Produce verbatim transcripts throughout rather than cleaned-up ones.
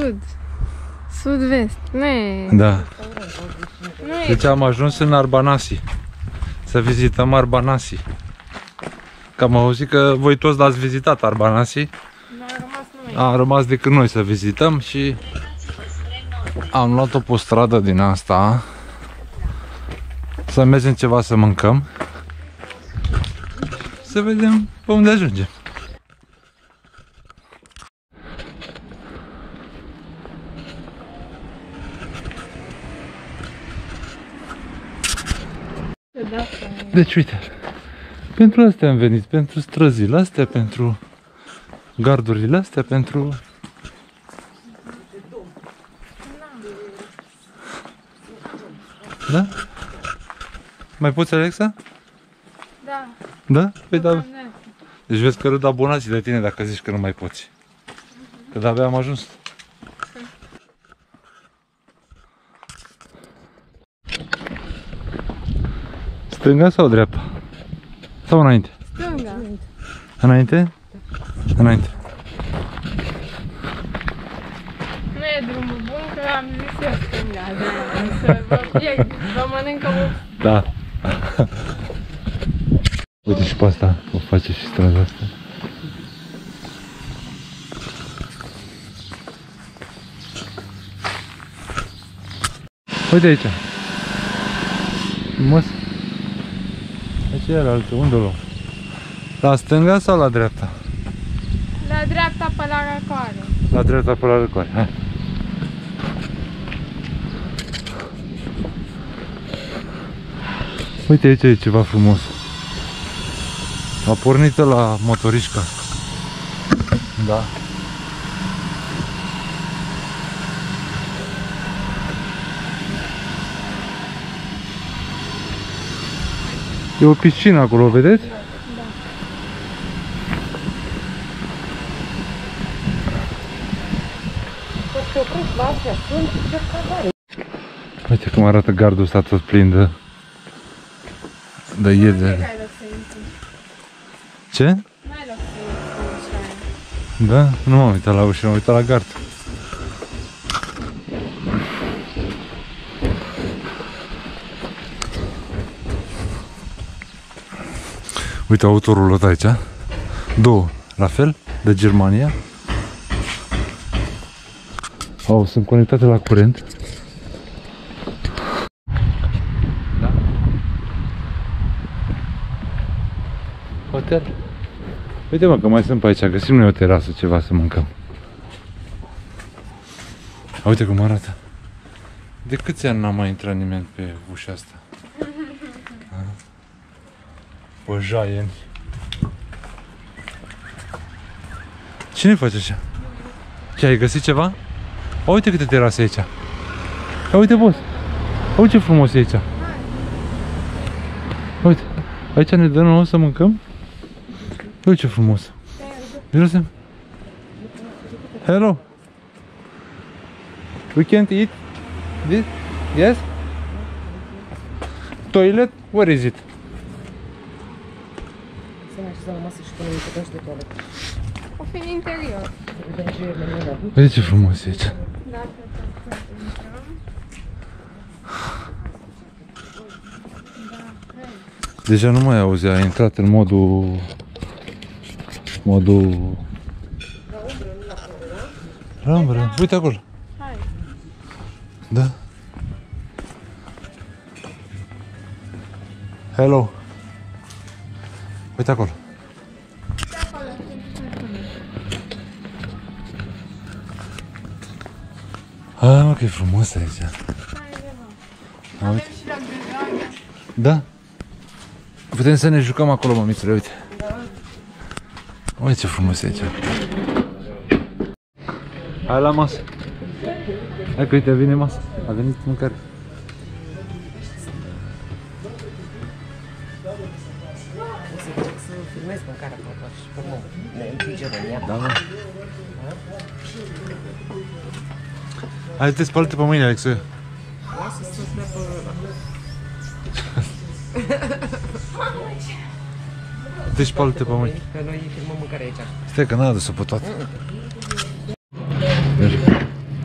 sud. Sud-vest. Nu e... Da. Nu e... Deci am ajuns în Arbanasi. Să vizităm Arbanasi. Că am auzit că voi toți l-ați vizitat Arbanasi. Nu a rămas numai. A rămas decât noi să vizităm și am luat o postradă din asta. Să mergem ceva să mâncăm. Să vedem pe unde ajungem. Deci uite, pentru astea am venit, pentru străzile astea, pentru gardurile astea, pentru... Da? Mai poți, Alexa? Da. Da? Păi da. Deci vezi că râd abonații de tine dacă zici că nu mai poți. Că de-abia am ajuns. Stânga sau dreapta? Sau înainte? Stânga. Înainte? Înainte. Nu e drumul bun, că am zis eu stânga. Să vă, e, vă mănâncă mult. Da. Uite și pe asta, o face și strada asta. Uite aici. Frumos. Aici era altul, unde o luăm? La stânga sau la dreapta? La dreapta pe la răcoare. La dreapta pe la răcoare, hai. Uite aici e ceva frumos. A pornit la motorișca. Da. E o piscină acolo, vedeți? Da. Uite cum arată gardul ăsta tot plin de... de iedere. Ce? N-ai loc să intri. Da? Nu m-am uitat la ușă, m-am uitat la gard. Uite autorul aici. Două, la fel, de Germania. Oh, sunt conectate la curent. Da? Hotel. Uite mă că mai sunt pe aici, găsim noi o terasă, ceva să mâncăm. A, uite cum arată. De câți ani n-a mai intrat nimeni pe ușa asta? Pe jaieni. Cine face așa? Ce, ai găsit ceva? A, uite câte terase aici. A, uite, boss. A, uite ce frumos e aici. Uite, aici ne dă nouă să mâncăm. Uite ce frumos. Mirosem. Hello. We can't eat this? Yes? Toilet? Where is it? O fi în interior. Uite ce frumos e aici. Deja nu mai auzi, a intrat în modul... modul... La umbră, uite acolo. Hai. Da. Hello. Uite acolo. Ah, mă, că e frumos aici. Avem și la Gregoria. Da? Putem să ne jucăm acolo, mămițule, uite. Uite ce frumos e aici. Hai la masă. Hai că uite, vine masă. A venit mâncare. Să filmez mâncarea acolo și pe urmă ne împinge România. Da, mă. Hai, te spală-te pe mâine, Alex. Lasă să stea pe ăla. Te spală-te pe mâine. Că noi filmăm mâncarea aici. Stai că n-a adus-o pe toată.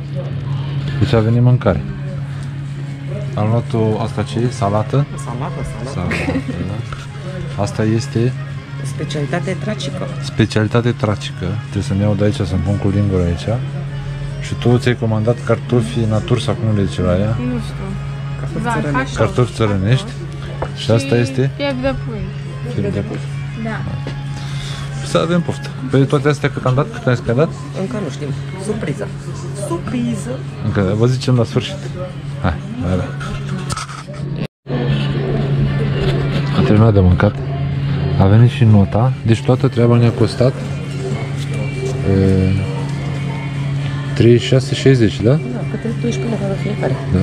Deci a venit mâncare. Am luat-o, asta ce e? Salată? Salată, salată. Salată. Asta este Specialitate tracică. specialitate tracică. Trebuie să-mi iau de aici, să-mi pun cu lingura aici. Și tu ți-ai comandat cartofi natur sau cum le zice la ea? Nu știu. Cartofi Va, țărănești. cașou. Cartofi țărănești. Și asta este? Piept de pui. Piept de pui. Da. Să avem poftă. Pe toate astea cât am dat? Cât ai dat? Încă nu știm. Surpriză. Surpriză. Încă vă zicem la sfârșit. Hai, hai, hai. A terminat de mâncat. A venit și nota. Deci toată treaba ne-a costat e, treizeci și șase șaizeci, da? Da, câte doisprezece lei de fiecare. Da.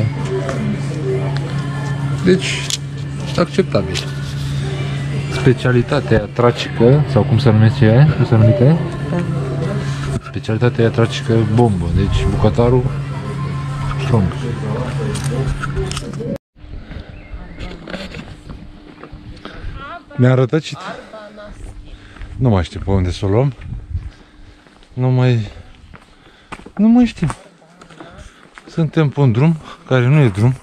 Deci, acceptabil. Specialitatea tracică, sau cum se numește ea? Cum se numește ea? Da. Specialitatea tracică bombă. Deci bucătarul strong. Mi-a arătat și... Nu mai știu pe unde să o luăm. Nu mai... Nu mai știm. Suntem pe un drum care nu e drum.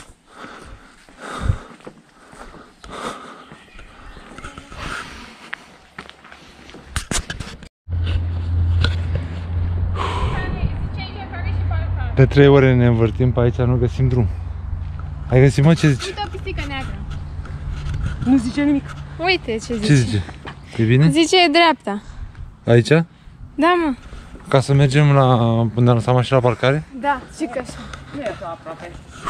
De trei ore ne învârtim pe aici, nu găsim drum. Ai găsit, mă? Ce zici? Uite o pisică neagră. Nu zice nimic. Uite ce zice. Ce zice? E bine? Zice e dreapta. Aici? Da, mă. Ca să mergem la... Unde am lăsat mașina la parcare? Da, și că așa. Nu e așa aproape.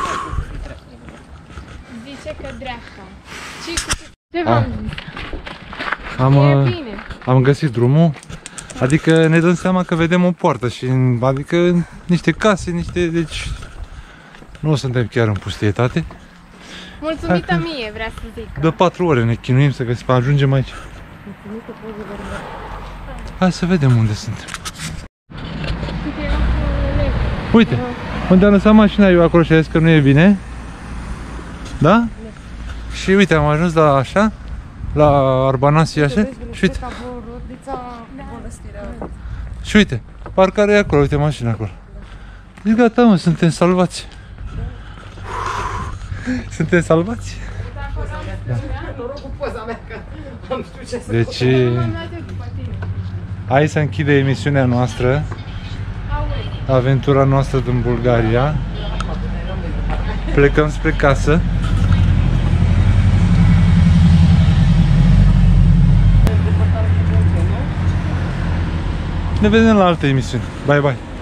Zice că dreapta. Și cu ce Ah. v-am zis? Am, E uh, bine. am găsit drumul. Adică ne dăm seama că vedem o poartă și adică niște case, niște... Deci nu suntem chiar în pustietate. Mulțumită mie, vrea să zic. De patru ore ne chinuim să găsim, ajungem aici. Hai să vedem unde suntem. Uite, era cu leve. Uite, unde am lăsat mașina eu acolo și a zis că nu e bine. Da? Și uite, am ajuns la așa, la Arbanasi așa. Și uite, și uite, parcarea e acolo, uite mașina acolo. Deci gata, mă, suntem salvați. Suntem salvați? Deci, Am luat eu după tine. aici se închide emisiunea noastră, aventura noastră din Bulgaria. Plecăm spre casă. Ne vedem la alte emisiuni. Bye bye!